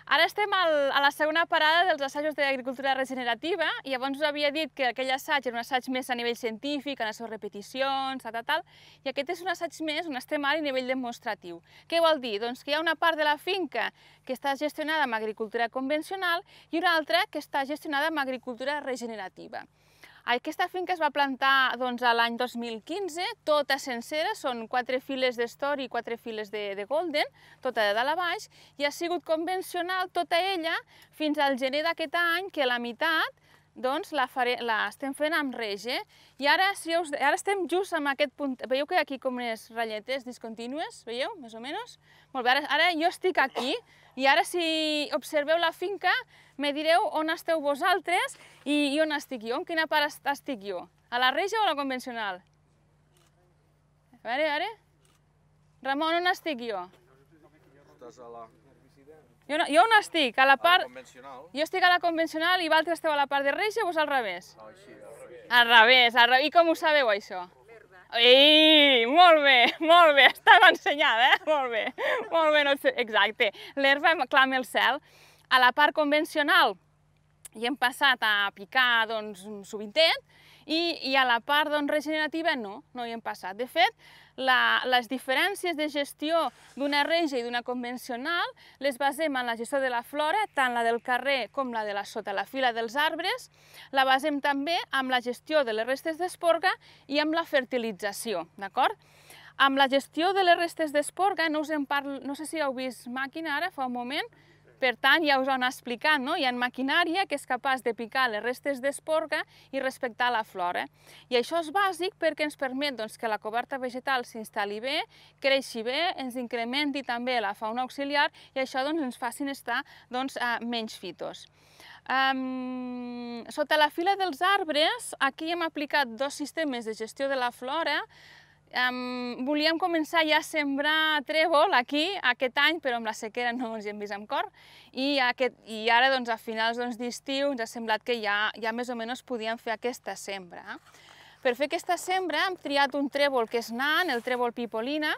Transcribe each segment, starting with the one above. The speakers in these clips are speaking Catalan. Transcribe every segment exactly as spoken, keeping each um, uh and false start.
Ara estem al, a la segona parada dels assajos d'agricultura regenerativa i llavors us havia dit que aquell assaig era un assaig més a nivell científic, en les seves repeticions, tal, tal, tal, i aquest és un assaig més on estem ara a nivell demostratiu. Què vol dir? Doncs que hi ha una part de la finca que està gestionada amb agricultura convencional i una altra que està gestionada amb agricultura regenerativa. Aquesta finca es va plantar doncs, l'any dos mil quinze, tota sencera, són quatre files d'Story i quatre files de, de Golden, tota de dalt a baix, i ha sigut convencional tota ella fins al gener d'aquest any, que la meitat doncs, la, faré, la estem fent amb rege. I ara, si us, ara estem just en aquest punt, veieu que hi ha aquí com unes ratlletes discontínues, veieu, més o menys? Molt bé, ara, ara jo estic aquí, i ara si observeu la finca, me direu on esteu vosaltres i, i on estic jo, en quina part estic jo. A la rege o a la convencional? A veure, a veure. Ramon, on estic jo? Estàs a la... Jo, no, jo on estic? A la part... A la convencional. Jo estic a la convencional i vosaltres esteu a la part de rege o és al revés? No, així, al revés. Al revés, al revés. I com ho sabeu, això? Ei, molt bé, molt bé, estava ensenyada, eh? Molt bé, molt bé, no sé, exacte. L'herba clama el cel. A la part convencional hi hem passat a picar doncs, un sovintet i, i a la part doncs, regenerativa no, no hi hem passat. De fet, la, les diferències de gestió d'una rege i d'una convencional les basem en la gestió de la flora, tant la del carrer com la de la sota la fila dels arbres, la basem també amb la gestió de les restes d'esporga i amb la fertilització, d'acord? Amb la gestió de les restes d'esporga, no us en parlo, no sé si heu vist màquina ara fa un moment, per tant, ja us ho han explicat, no? Hi ha maquinària que és capaç de picar les restes d'esporga i respectar la flora. I això és bàsic perquè ens permet doncs, que la coberta vegetal s'instal·li bé, creixi bé, ens incrementi també la fauna auxiliar i això doncs, ens facin estar doncs, menys fitos. Um, sota la fila dels arbres, aquí hem aplicat dos sistemes de gestió de la flora. Um, volíem començar ja a sembrar trèvol aquí aquest any, però amb la sequera no ens hi hem vist amb cor i, aquest, i ara doncs, a finals doncs, d'estiu ens ha semblat que ja, ja més o menys podíem fer aquesta sembra. Per fer aquesta sembra hem triat un trèvol que és nan, el trèvol pipolina,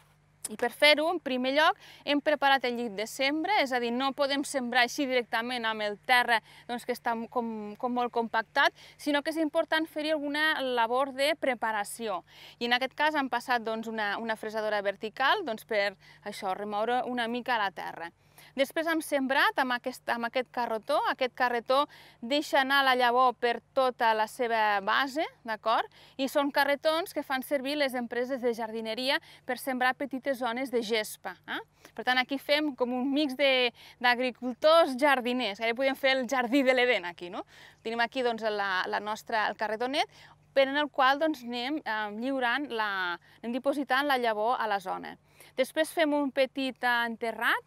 i per fer-ho, en primer lloc, hem preparat el llit de sembra, és a dir, no podem sembrar així directament amb el terra doncs, que està com, com molt compactat, sinó que és important fer-hi alguna labor de preparació. I en aquest cas hem passat doncs, una, una fresadora vertical doncs, per això, remoure una mica la terra. Després hem sembrat amb aquest, amb aquest carretó. Aquest carretó deixa anar la llavor per tota la seva base, d'acord? I són carretons que fan servir les empreses de jardineria per sembrar petites zones de gespa. Eh? Per tant, aquí fem com un mix d'agricultors jardiners. Ara podem fer el jardí de l'Eden aquí, no? Tenim aquí doncs, la, la nostra, el carretonet, per en el qual doncs, anem eh, lliurant, la, anem dipositant la llavor a la zona. Després fem un petit enterrat,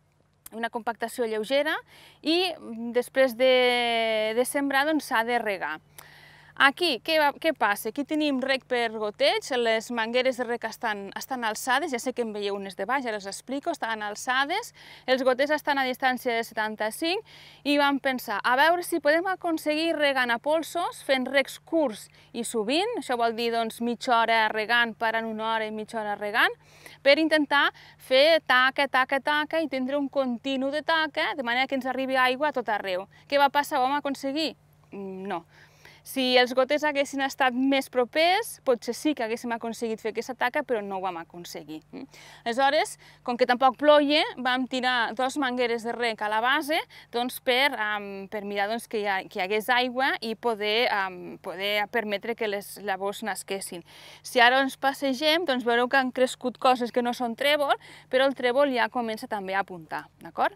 una compactació lleugera i després de, de sembrar doncs, s'ha de regar. Aquí, què, què passa? Aquí tenim reg per goteig, les mangueres de reg estan, estan alçades, ja sé que en veieu unes de baix, ara els explico, estan alçades, els goters estan a distància de setanta-cinc i vam pensar, a veure si podem aconseguir regant a polsos, fent regs curts i sovint, això vol dir doncs, mitja hora regant, parant una hora i mitja hora regant, per intentar fer taca, taca, taca i tindre un continu de taca, de manera que ens arribi aigua a tot arreu. Què va passar? Ho vam aconseguir? No. Si els goters haguessin estat més propers, potser sí que haguéssim aconseguit fer aquesta taca, però no ho vam aconseguir. Aleshores, com que tampoc ploia, vam tirar dues mangueres de reg a la base doncs, per, um, per mirar doncs, que, hi ha, que hi hagués aigua i poder, um, poder permetre que les llavors nasquessin. Si ara ens passegem, doncs veureu que han crescut coses que no són trèvol, però el trèvol ja comença també a apuntar, d'acord?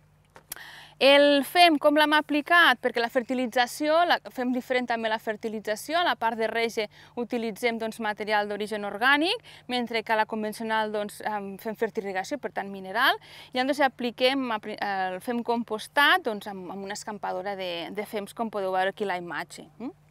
El fem com l'hem aplicat, perquè la fertilització, la, fem diferent també la fertilització, a la part de rege utilitzem doncs, material d'origen orgànic, mentre que a la convencional doncs, fem fertirrigació, per tant mineral, i llavors apliquem, el fem compostat doncs, amb, amb una escampadora de, de fems, com podeu veure aquí la imatge.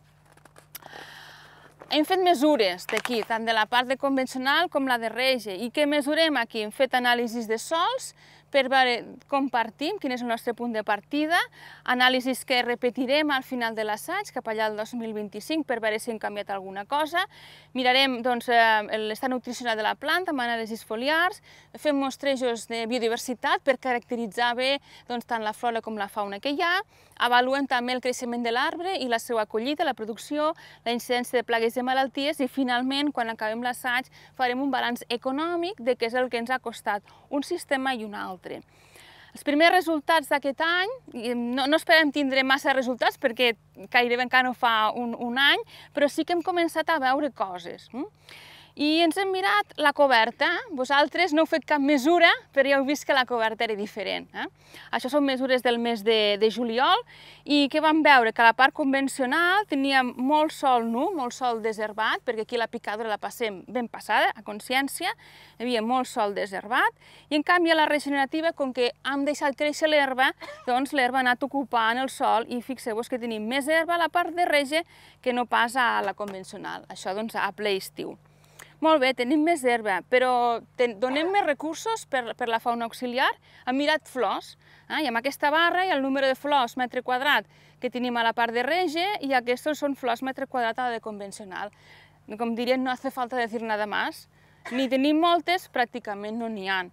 Hem fet mesures d'aquí, tant de la part de convencional com la de rege. I què mesurem aquí? Hem fet anàlisis de sols per veure com partim, quin és el nostre punt de partida, anàlisis que repetirem al final de l'assaig, cap allà al dos mil vint-i-cinc, per veure si hem canviat alguna cosa. Mirarem doncs, l'estat nutricional de la planta amb anàlisis foliars, fem mostrejos de biodiversitat per caracteritzar bé doncs, tant la flora com la fauna que hi ha, avaluem també el creixement de l'arbre i la seva collita, la producció, la incidència de plagues i malalties i finalment, quan acabem l'assaig, farem un balanç econòmic de què és el que ens ha costat un sistema i un altre. Els primers resultats d'aquest any, no, no esperem tindre massa resultats perquè gairebé encara no fa un, un any, però sí que hem començat a veure coses. Hm? I ens hem mirat la coberta. Vosaltres no heu fet cap mesura, però ja heu vist que la coberta era diferent. Eh? Això són mesures del mes de, de juliol i què vam veure? Que la part convencional tenia molt sol nu, molt sol deservat, perquè aquí la picadura la passem ben passada, a consciència, hi havia molt sol deservat, i en canvi a la regenerativa, com que hem deixat créixer l'herba, doncs l'herba ha anat ocupant el sol i fixeu-vos que tenim més herba a la part de rege que no pas a la convencional. Això doncs a ple estiu. Molt bé, tenim més herba, però ten, donem més recursos per, per la fauna auxiliar. Hem mirat flors, eh? I amb aquesta barra hi ha el número de flors metre quadrat que tenim a la part de rege i aquests són flors metre quadrat a la de convencional. Com dirien, no hace falta decir nada más. Ni tenim moltes, pràcticament no n'hi ha.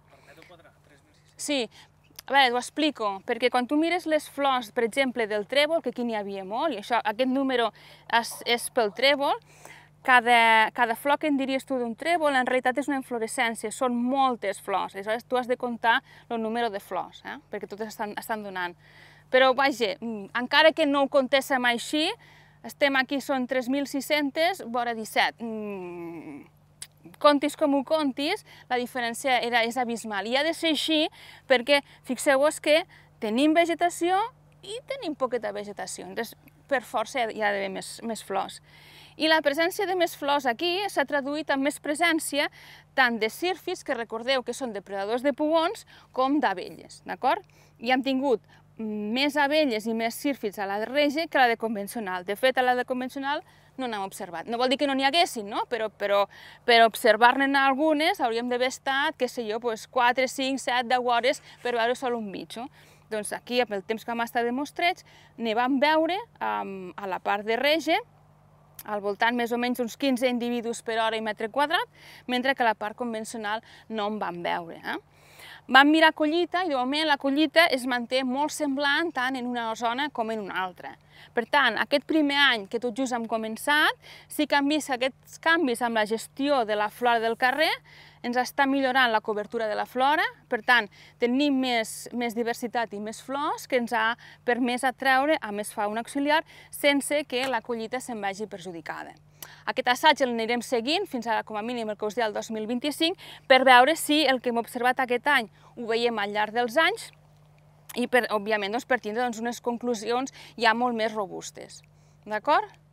Sí, a veure, ho explico, perquè quan tu mires les flors, per exemple, del trèvol, que aquí n'hi havia molt, i això, aquest número és, és pel trèvol, Cada, cada flor que en diries tu d'un trèvol en realitat és una inflorescència, són moltes flors, aleshores tu has de comptar el número de flors, eh? Perquè totes estan, estan donant. Però, vaja, encara que no ho comptéssim així, estem aquí, són tres mil sis-cents, vora disset. Mm, contis com ho contis, la diferència era, és abismal. I ha de ser així perquè fixeu-vos que tenim vegetació i tenim poqueta vegetació, entonces per força hi ha d'haver més, més flors. I la presència de més flors aquí s'ha traduït en més presència tant de sírfids, que recordeu que són depredadors de pugons, com d'abelles, d'acord? I hem tingut més abelles i més sírfids a la de rege que a la de convencional. De fet, a la de convencional no n'hem observat. No vol dir que no n'hi haguessin, no? Però, però per observar-ne algunes hauríem d'haver estat, què sé jo, doncs quatre, cinc, set, deu hores per veure sol un bitxo. Doncs aquí, amb el temps que vam estar de mostreig, ne vam veure um, a la part de rege, al voltant més o menys uns quinze individus per hora i metre quadrat, mentre que a la part convencional no en vam veure. Eh? Vam mirar collita i de moment la collita es manté molt semblant tant en una zona com en una altra. Per tant, aquest primer any que tot just hem començat, sí que hem vist aquests canvis amb la gestió de la flora del carrer, ens està millorant la cobertura de la flora, per tant, tenim més, més diversitat i més flors que ens ha permès atreure a més fauna auxiliar sense que la collita se'n vagi perjudicada. Aquest assaig l'anirem seguint fins ara com a mínim el que us deia el dos mil vint-i-cinc per veure si el que hem observat aquest any ho veiem al llarg dels anys i, per, òbviament, doncs, per tindre doncs, unes conclusions ja molt més robustes. D'acord?